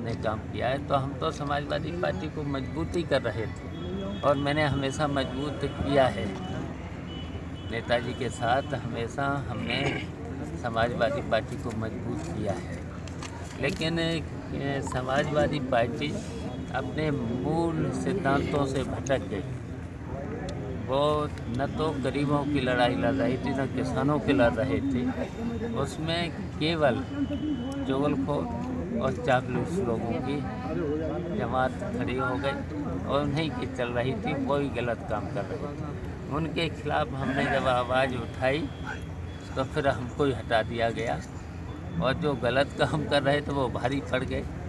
ने काम किया है। तो हम तो समाजवादी पार्टी को मजबूती कर रहे थे और मैंने हमेशा मजबूत किया है। नेताजी के साथ हमेशा हमने समाजवादी पार्टी को मजबूत किया है। लेकिन समाजवादी पार्टी अपने मूल सिद्धांतों से भटक गई। वो न तो गरीबों की लड़ाई लड़ रही थी, न किसानों की लड़ रहे थे। उसमें केवल चुगलखोर और चापलूस लोगों की जमात खड़ी हो गई और उन्हीं की चल रही थी, वही गलत काम कर रहे थे। उनके खिलाफ हमने जब आवाज़ उठाई तो फिर हमको ही हटा दिया गया और जो गलत काम कर रहे थे वो भारी पड़ गए।